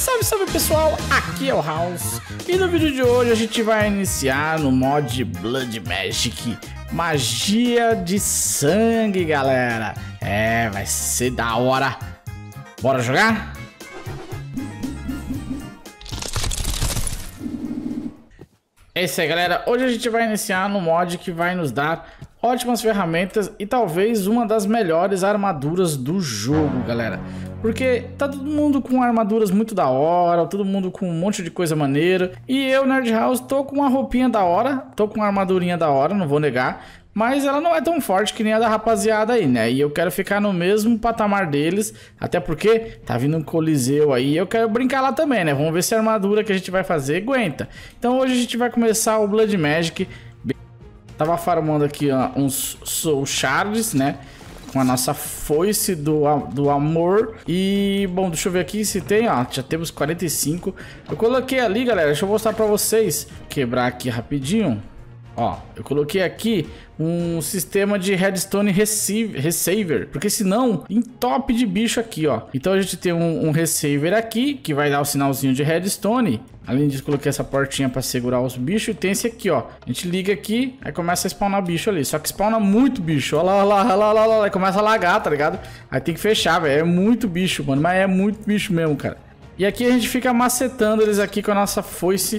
Salve, salve pessoal, aqui é o House e no vídeo de hoje a gente vai iniciar no mod Blood Magic, magia de sangue, galera. Vai ser da hora. Bora jogar? É isso aí, galera. Hoje a gente vai iniciar no mod que vai nos dar ótimas ferramentas e talvez uma das melhores armaduras do jogo, galera. Porque tá todo mundo com armaduras muito da hora, todo mundo com um monte de coisa maneira. E eu, Nerd House, tô com uma roupinha da hora, tô com uma armadurinha da hora, não vou negar. Mas ela não é tão forte que nem a da rapaziada aí, né? E eu quero ficar no mesmo patamar deles, até porque tá vindo um coliseu aí e eu quero brincar lá também, né? Vamos ver se a armadura que a gente vai fazer aguenta. Então hoje a gente vai começar o Blood Magic. Tava farmando aqui uns Soul Shards, né? Com a nossa foice do amor. E, bom, deixa eu ver aqui se tem, ó. Já temos 45. Eu coloquei ali, galera, deixa eu mostrar pra vocês. Quebrar aqui rapidinho. Ó, eu coloquei aqui um sistema de Redstone Receiver, porque senão entope de bicho aqui, ó. Então a gente tem um Receiver aqui, que vai dar o sinalzinho de Redstone. Além disso, coloquei essa portinha pra segurar os bichos. E tem esse aqui, ó. A gente liga aqui, aí começa a spawnar bicho ali. Só que spawna muito bicho, ó lá, ó lá, ó lá, ó lá. Aí começa a lagar, tá ligado? Aí tem que fechar, velho. É muito bicho, mano, mas é muito bicho mesmo, cara. E aqui a gente fica macetando eles aqui com a nossa foice.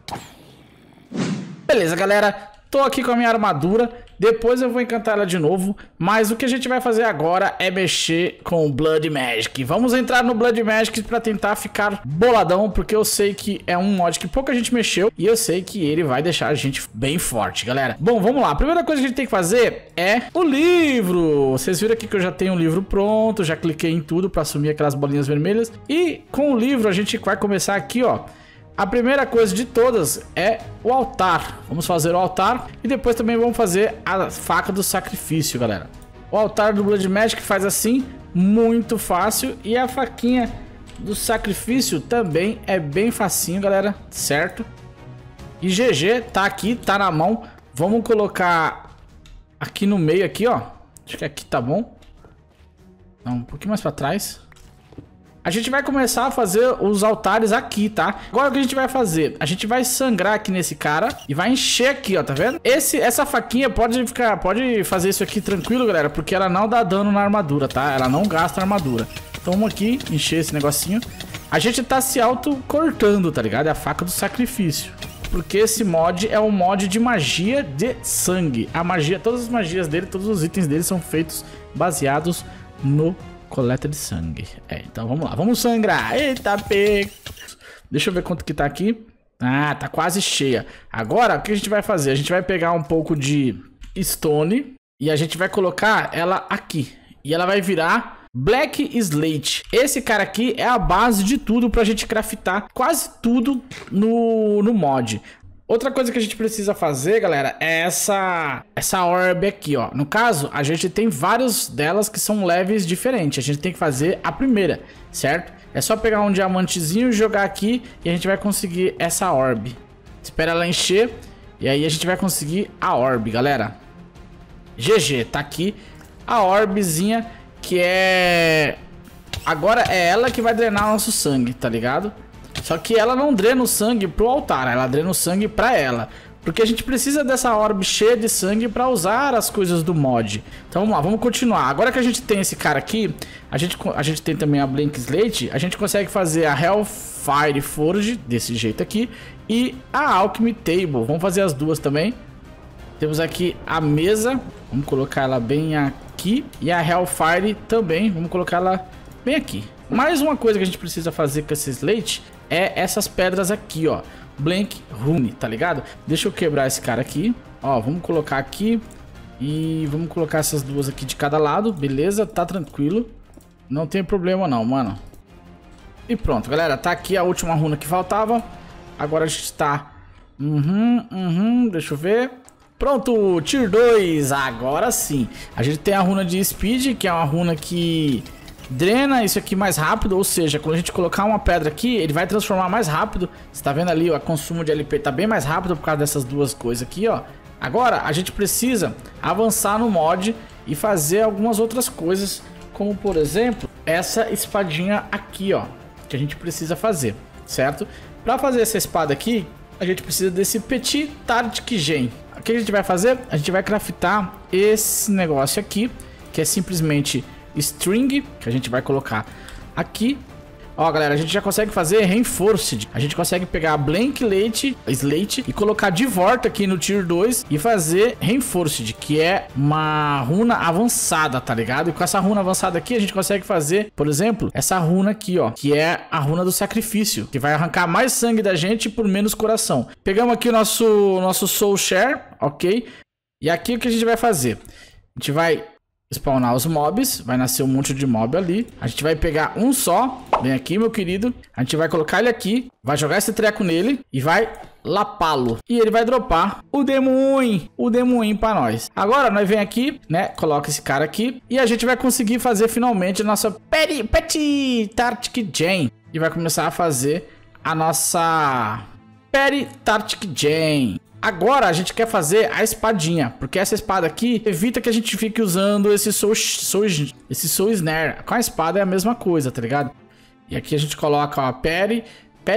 Beleza, galera, tô aqui com a minha armadura, depois eu vou encantar ela de novo, mas o que a gente vai fazer agora é mexer com o Blood Magic. Vamos entrar no Blood Magic pra tentar ficar boladão, porque eu sei que é um mod que pouca gente mexeu e eu sei que ele vai deixar a gente bem forte, galera. Bom, vamos lá, a primeira coisa que a gente tem que fazer é o livro. Vocês viram aqui que eu já tenho um livro pronto, já cliquei em tudo pra assumir aquelas bolinhas vermelhas. E com o livro a gente vai começar aqui, ó. A primeira coisa de todas é o altar. Vamos fazer o altar e depois também vamos fazer a faca do sacrifício, galera. O altar do Blood Magic faz assim, muito fácil. E a faquinha do sacrifício também é bem facinho, galera, certo? E GG, tá aqui, tá na mão. Vamos colocar aqui no meio, aqui, ó. Acho que aqui tá bom. Não, um pouquinho mais pra trás. A gente vai começar a fazer os altares aqui, tá? Agora o que a gente vai fazer? A gente vai sangrar aqui nesse cara e vai encher aqui, ó, tá vendo? Essa faquinha pode fazer isso aqui tranquilo, galera, porque ela não dá dano na armadura, tá? Ela não gasta armadura. Então vamos aqui, encher esse negocinho. A gente tá se auto-cortando, tá ligado? É a faca do sacrifício. Porque esse mod é um mod de magia de sangue. A magia, todas as magias dele, todos os itens dele são feitos baseados no coleta de sangue. Então vamos lá, vamos sangrar. Eita, pega. Deixa eu ver quanto que tá aqui. Ah, tá quase cheia. Agora, o que a gente vai fazer? A gente vai pegar um pouco de stone e a gente vai colocar ela aqui. E ela vai virar Black Slate. Esse cara aqui é a base de tudo pra gente craftar quase tudo no mod. Outra coisa que a gente precisa fazer, galera, é essa orb aqui, ó. No caso, a gente tem várias delas que são levels diferentes. A gente tem que fazer a primeira, certo? É só pegar um diamantezinho, jogar aqui e a gente vai conseguir essa orb. Espera ela encher e aí a gente vai conseguir a orb, galera. GG, tá aqui a orbzinha que é... Agora é ela que vai drenar nosso sangue, tá ligado? Só que ela não drena o sangue pro altar, ela drena o sangue pra ela. Porque a gente precisa dessa orbe cheia de sangue pra usar as coisas do mod. Então vamos lá, vamos continuar. Agora que a gente tem esse cara aqui, a gente tem também a Blank Slate, a gente consegue fazer a Hellfire Forge, desse jeito aqui, e a Alchemy Table. Vamos fazer as duas também. Temos aqui a mesa, vamos colocar ela bem aqui. E a Hellfire também, vamos colocar ela bem aqui. Mais uma coisa que a gente precisa fazer com esse slate é essas pedras aqui, ó. Blank Rune, tá ligado? Deixa eu quebrar esse cara aqui. Ó, vamos colocar aqui. E vamos colocar essas duas aqui de cada lado. Beleza, tá tranquilo. Não tem problema não, mano. E pronto, galera. Tá aqui a última runa que faltava. Agora a gente tá... Deixa eu ver. Pronto, Tier 2. Agora sim. A gente tem a runa de Speed, que é uma runa que... drena isso aqui mais rápido, ou seja, quando a gente colocar uma pedra aqui, ele vai transformar mais rápido. Você tá vendo ali, ó, o consumo de LP tá bem mais rápido por causa dessas duas coisas aqui, ó. Agora, a gente precisa avançar no mod e fazer algumas outras coisas, como por exemplo, essa espadinha aqui, ó. que a gente precisa fazer, certo? Para fazer essa espada aqui, a gente precisa desse Petit Tartic Gen. O que a gente vai fazer? A gente vai craftar esse negócio aqui, que é simplesmente string, que a gente vai colocar aqui. Ó, galera, a gente já consegue fazer Reinforced. A gente consegue pegar Blank Slate e colocar de volta aqui no Tier 2 e fazer Reinforced, que é uma runa avançada, tá ligado? E com essa runa avançada aqui, a gente consegue fazer, por exemplo, essa runa aqui, ó, que é a runa do sacrifício, que vai arrancar mais sangue da gente por menos coração. Pegamos aqui o nosso Soul Share, ok? E aqui o que a gente vai fazer? A gente vai spawnar os mobs, vai nascer um monte de mob ali. A gente vai pegar um só, vem aqui, meu querido. A gente vai colocar ele aqui, vai jogar esse treco nele e vai lapá-lo. E ele vai dropar o Demoin pra nós. Agora nós vem aqui, né, coloca esse cara aqui e a gente vai conseguir fazer finalmente a nossa Petit Tartic Gen. E vai começar a fazer a nossa Petit Tartic Gen. Agora a gente quer fazer a espadinha, porque essa espada aqui evita que a gente fique usando esse Soul Snare. Com a espada é a mesma coisa, tá ligado? E aqui a gente coloca, ó, Parry,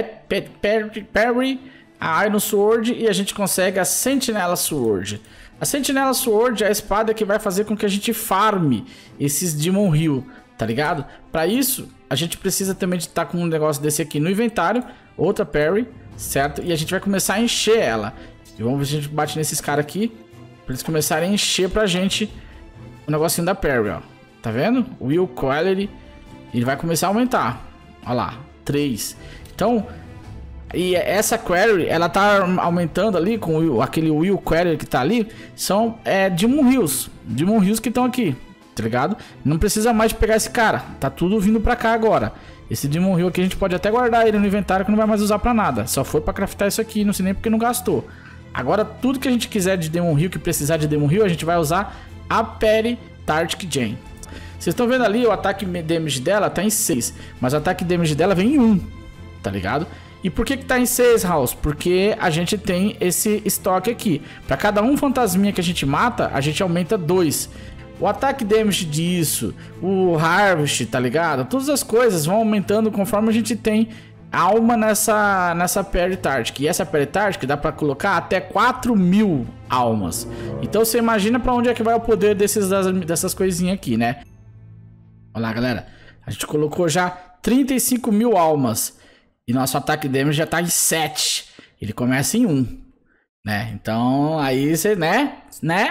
a Iron Sword e a gente consegue a Sentinela Sword. A Sentinela Sword é a espada que vai fazer com que a gente farme esses Demon Hill, tá ligado? Pra isso, a gente precisa também de estar com um negócio desse aqui no inventário, outra Parry, certo? E a gente vai começar a encher ela. E vamos ver se a gente bate nesses caras aqui, pra eles começarem a encher pra gente o negocinho da Parry, ó. Tá vendo? Will Quality. Ele vai começar a aumentar. Olha lá, 3. Então, e essa Query, ela tá aumentando ali com aquele Will Query que tá ali. São Demon Hills. Demon Hills que estão aqui, tá ligado? Não precisa mais de pegar esse cara. Tá tudo vindo pra cá agora. Esse Demon Hill aqui a gente pode até guardar ele no inventário que não vai mais usar pra nada. Só foi pra craftar isso aqui, não sei nem porque não gastou. Agora, tudo que a gente quiser de Demon Hill, que precisar de Demon Hill, a gente vai usar a Petit Tartic Gen. Vocês estão vendo ali, o ataque damage dela tá em 6, mas o ataque damage dela vem em 1, tá ligado? E por que que tá em 6, House? Porque a gente tem esse estoque aqui. Pra cada um fantasminha que a gente mata, a gente aumenta 2. O ataque damage disso, o Harvest, tá ligado? Todas as coisas vão aumentando conforme a gente tem alma nessa Petit Tartic. E essa Petit Tartic dá pra colocar até 4.000 almas. Então você imagina pra onde é que vai o poder dessas coisinhas aqui, né? Olha lá, galera. A gente colocou já 35.000 almas. E nosso ataque damage já tá em 7. Ele começa em 1. Né? Então aí você, né?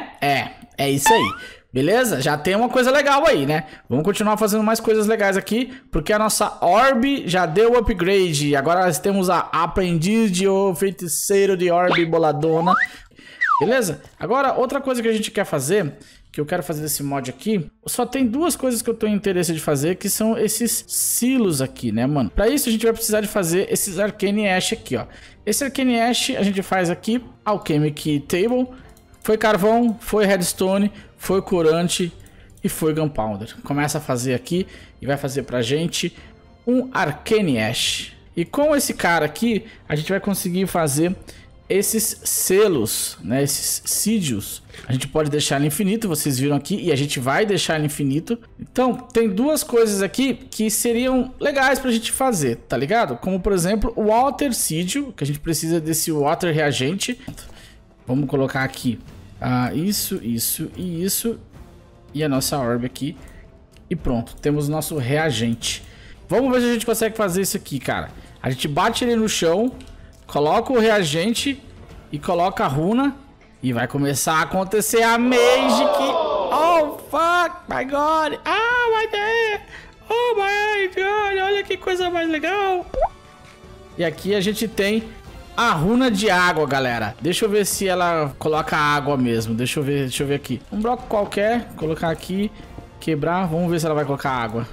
É isso aí. Beleza? Já tem uma coisa legal aí, né? Vamos continuar fazendo mais coisas legais aqui, porque a nossa Orb já deu upgrade. Agora nós temos a Aprendiz de Feiticeiro de Orb Boladona. Beleza? Agora, outra coisa que a gente quer fazer, que eu quero fazer desse mod aqui, só tem duas coisas que eu tenho interesse de fazer, que são esses silos aqui, né, mano? Pra isso a gente vai precisar de fazer esses Arcane Ash aqui, ó. Esse Arcane Ash a gente faz aqui, Alchemic Table. Foi carvão, foi redstone, foi corante e foi gunpowder. Começa a fazer aqui e vai fazer pra gente um Arcane Ash. E com esse cara aqui, a gente vai conseguir fazer esses selos, né? Esses sídios. A gente pode deixar ele infinito, vocês viram aqui, e a gente vai deixar ele infinito. Então, tem duas coisas aqui que seriam legais pra gente fazer, tá ligado? Como, por exemplo, o Water Sídio, que a gente precisa desse Water Reagente. Vamos colocar aqui isso e isso. E a nossa orb aqui. E pronto, temos o nosso reagente. Vamos ver se a gente consegue fazer isso aqui, cara. A gente bate ele no chão, coloca o reagente e coloca a runa. E vai começar a acontecer a Magic. Oh, fuck, my God. Ah, my God. Oh, my God, olha que coisa mais legal. E aqui a gente tem a runa de água, galera. Deixa eu ver se ela coloca água mesmo. Deixa eu ver aqui. Um bloco qualquer, colocar aqui, quebrar. Vamos ver se ela vai colocar água.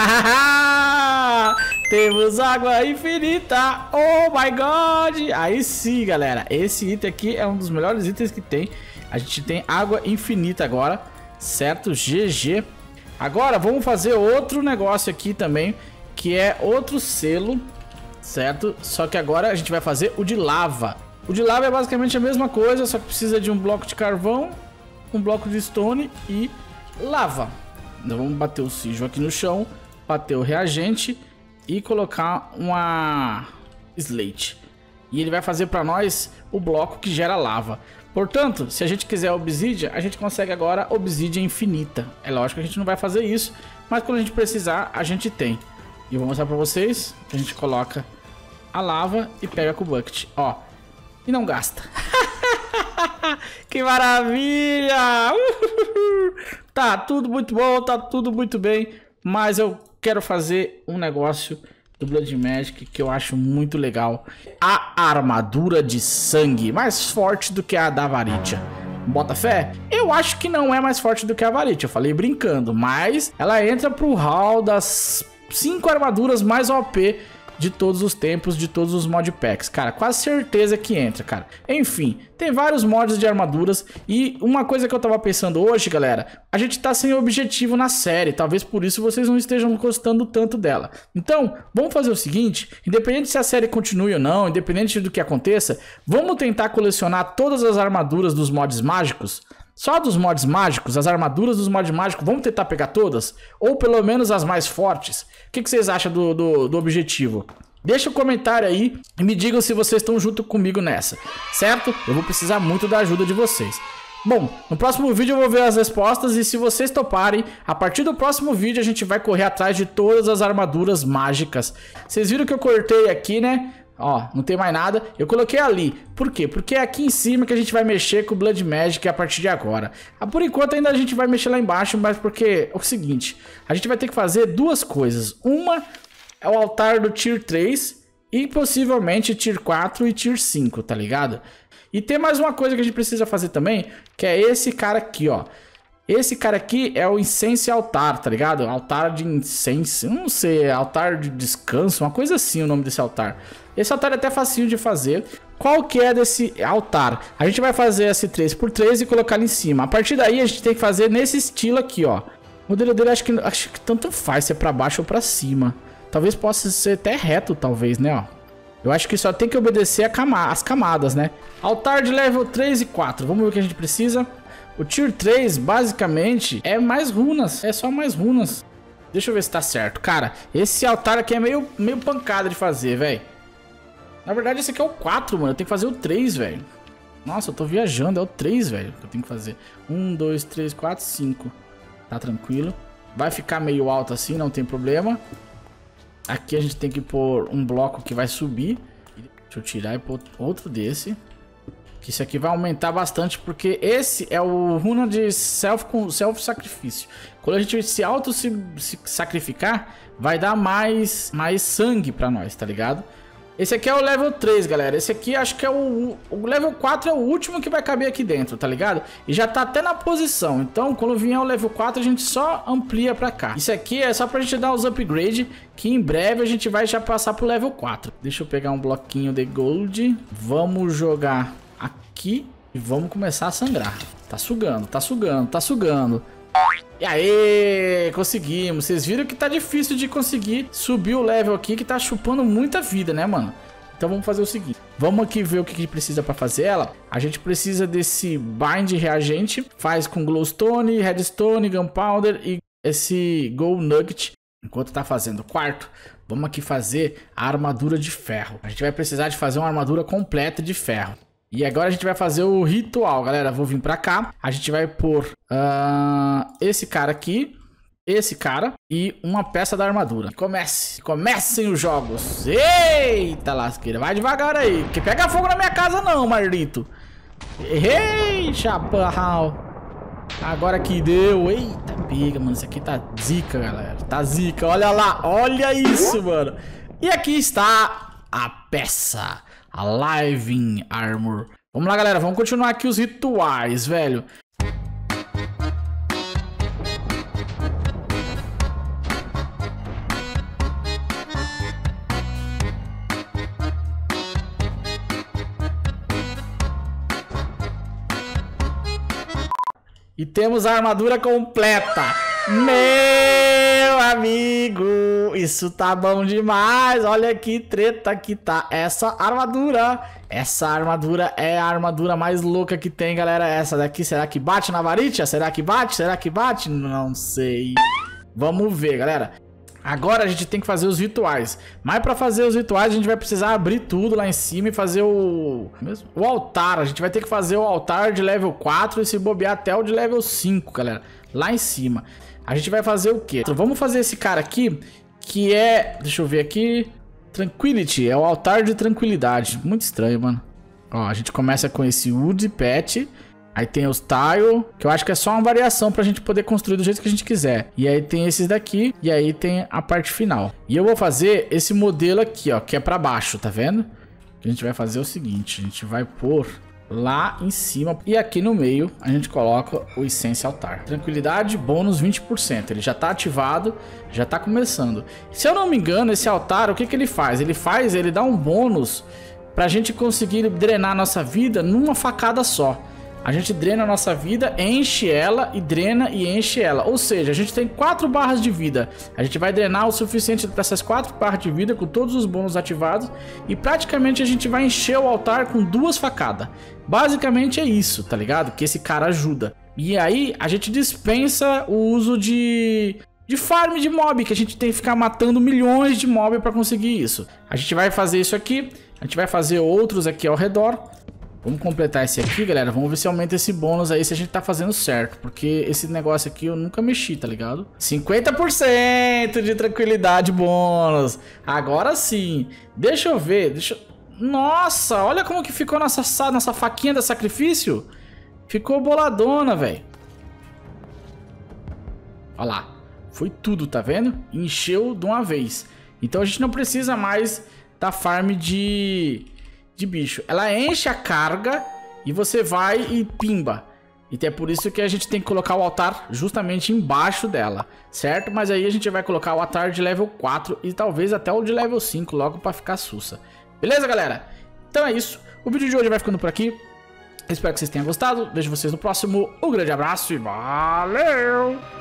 Temos água infinita. Oh my God. Aí sim, galera. Esse item aqui é um dos melhores itens que tem. A gente tem água infinita agora, certo? GG. Agora vamos fazer outro negócio aqui também, que é outro selo, certo? Só que agora a gente vai fazer o de lava. O de lava é basicamente a mesma coisa, só que precisa de um bloco de carvão, um bloco de stone e lava. Então vamos bater o sigilo aqui no chão, bater o reagente, e colocar uma slate. E ele vai fazer para nós o bloco que gera lava. Portanto, se a gente quiser obsidian, a gente consegue agora obsidian infinita. É lógico que a gente não vai fazer isso, mas quando a gente precisar, a gente tem. E eu vou mostrar para vocês que a gente coloca a lava e pega com o bucket, ó. E não gasta. Que maravilha! Tá tudo muito bom, tá tudo muito bem, mas eu quero fazer um negócio do Blood Magic que eu acho muito legal. A armadura de sangue, mais forte do que a da Varitia. Bota fé? Eu acho que não é mais forte do que a Varitia, eu falei brincando, mas ela entra pro hall das 5 armaduras mais OP de todos os tempos, de todos os modpacks, cara, quase certeza que entra, cara. Enfim, tem vários mods de armaduras e uma coisa que eu tava pensando hoje, galera, a gente tá sem objetivo na série, talvez por isso vocês não estejam gostando tanto dela. Então, vamos fazer o seguinte, independente se a série continue ou não, independente do que aconteça, vamos tentar colecionar todas as armaduras dos mods mágicos. Só dos mods mágicos, as armaduras dos mods mágicos, vamos tentar pegar todas? Ou pelo menos as mais fortes? O que vocês acham do objetivo? Deixa um comentário aí e me digam se vocês estão junto comigo nessa, certo? Eu vou precisar muito da ajuda de vocês. Bom, no próximo vídeo eu vou ver as respostas e se vocês toparem, a partir do próximo vídeo a gente vai correr atrás de todas as armaduras mágicas. Vocês viram que eu cortei aqui, né? Ó, não tem mais nada. Eu coloquei ali. Por quê? Porque é aqui em cima que a gente vai mexer com o Blood Magic a partir de agora. Por enquanto ainda a gente vai mexer lá embaixo, mas porque é o seguinte, a gente vai ter que fazer duas coisas. Uma é o altar do Tier 3 e possivelmente Tier 4 e Tier 5, tá ligado? E tem mais uma coisa que a gente precisa fazer também, que é esse cara aqui, ó. Esse cara aqui é o Incense Altar, tá ligado? Altar de Incense, não sei, altar de descanso, uma coisa assim o nome desse altar. Esse altar é até facinho de fazer. Qual que é desse altar? A gente vai fazer esse 3x3 e colocar ali em cima. A partir daí a gente tem que fazer nesse estilo aqui, ó. O modelo dele acho que tanto faz se é pra baixo ou pra cima. Talvez possa ser até reto, talvez, né, ó. Eu acho que só tem que obedecer as camadas, né? Altar de level 3 e 4. Vamos ver o que a gente precisa. O Tier 3, basicamente, é mais runas. É só mais runas. Deixa eu ver se tá certo. Cara, esse altar aqui é meio pancada de fazer, velho. Na verdade, esse aqui é o 4, mano. Eu tenho que fazer o 3, velho. Nossa, eu tô viajando. É o 3, velho, que eu tenho que fazer. 1, 2, 3, 4, 5. Tá tranquilo. Vai ficar meio alto assim, não tem problema. Aqui a gente tem que pôr um bloco que vai subir. Deixa eu tirar e pôr outro desse. Que isso aqui vai aumentar bastante, porque esse é o runa de self-sacrifício. Quando a gente se auto-sacrificar, vai dar mais sangue pra nós, tá ligado? Esse aqui é o level 3, galera. Esse aqui acho que é o level 4 é o último que vai caber aqui dentro, tá ligado? E já tá até na posição. Então, quando vier o level 4, a gente só amplia pra cá. Isso aqui é só pra gente dar os upgrade, que em breve a gente vai já passar pro level 4. Deixa eu pegar um bloquinho de gold. Vamos jogar aqui e vamos começar a sangrar. Tá sugando, tá sugando, tá sugando. E aí, conseguimos. Vocês viram que tá difícil de conseguir subir o level aqui, que tá chupando muita vida, né, mano? Então vamos fazer o seguinte. Vamos aqui ver o que precisa pra fazer ela. A gente precisa desse bind reagente. Faz com glowstone, redstone, gunpowder e esse gold nugget. Enquanto tá fazendo o quarto, vamos aqui fazer a armadura de ferro. A gente vai precisar de fazer uma armadura completa de ferro. E agora a gente vai fazer o ritual, galera. Vou vir pra cá. A gente vai pôr esse cara aqui, esse cara e uma peça da armadura. Comecem os jogos. Eita lasqueira, vai devagar aí, porque pega fogo na minha casa não, maldito. Ei, chaparral. Agora que deu. Eita, pega, mano. Isso aqui tá zica, galera. Tá zica, olha lá. Olha isso, mano. E aqui está a peça, a Living Armor. Vamos lá, galera. Vamos continuar aqui os rituais, velho. E temos a armadura completa. Meu amigo, isso tá bom demais. Olha que treta que tá essa armadura. Essa armadura é a armadura mais louca que tem, galera. Essa daqui, será que bate na Varitia? Será que bate? Será que bate? Não sei. Vamos ver, galera. Agora a gente tem que fazer os rituais. Mas pra fazer os rituais a gente vai precisar abrir tudo lá em cima e fazer o altar. A gente vai ter que fazer o altar de level 4 e se bobear até o de level 5, galera. Lá em cima. A gente vai fazer o quê? Então, vamos fazer esse cara aqui, que é... Deixa eu ver aqui... Tranquility, é o altar de tranquilidade. Muito estranho, mano. Ó, a gente começa com esse Wood Pet... Aí tem os tile, que eu acho que é só uma variação pra gente poder construir do jeito que a gente quiser. E aí tem esses daqui, e aí tem a parte final. E eu vou fazer esse modelo aqui, ó, que é pra baixo, tá vendo? A gente vai fazer o seguinte, a gente vai pôr lá em cima. E aqui no meio, a gente coloca o Essence Altar. Tranquilidade, bônus 20%. Ele já tá ativado, já tá começando. Se eu não me engano, esse altar, o que que ele faz? Ele dá um bônus pra gente conseguir drenar a nossa vida numa facada só. A gente drena a nossa vida, enche ela e drena e enche ela. Ou seja, a gente tem 4 barras de vida. A gente vai drenar o suficiente para essas 4 barras de vida com todos os bônus ativados. E praticamente a gente vai encher o altar com 2 facadas. Basicamente é isso, tá ligado? Que esse cara ajuda. E aí a gente dispensa o uso de farm de mob. Que a gente tem que ficar matando milhões de mob para conseguir isso. A gente vai fazer isso aqui. A gente vai fazer outros aqui ao redor. Vamos completar esse aqui, galera. Vamos ver se aumenta esse bônus aí, se a gente tá fazendo certo. Porque esse negócio aqui eu nunca mexi, tá ligado? 50% de tranquilidade bônus. Agora sim. Deixa eu ver. Nossa, olha como que ficou nossa faquinha de sacrifício. Ficou boladona, velho. Olha lá. Foi tudo, tá vendo? Encheu de uma vez. Então a gente não precisa mais da farm de bicho. Ela enche a carga e você vai e pimba. E é por isso que a gente tem que colocar o altar justamente embaixo dela, certo? Mas aí a gente vai colocar o altar de level 4 e talvez até o de level 5 logo pra ficar sussa. Beleza, galera? Então é isso. O vídeo de hoje vai ficando por aqui. Espero que vocês tenham gostado. Vejo vocês no próximo. Um grande abraço e valeu!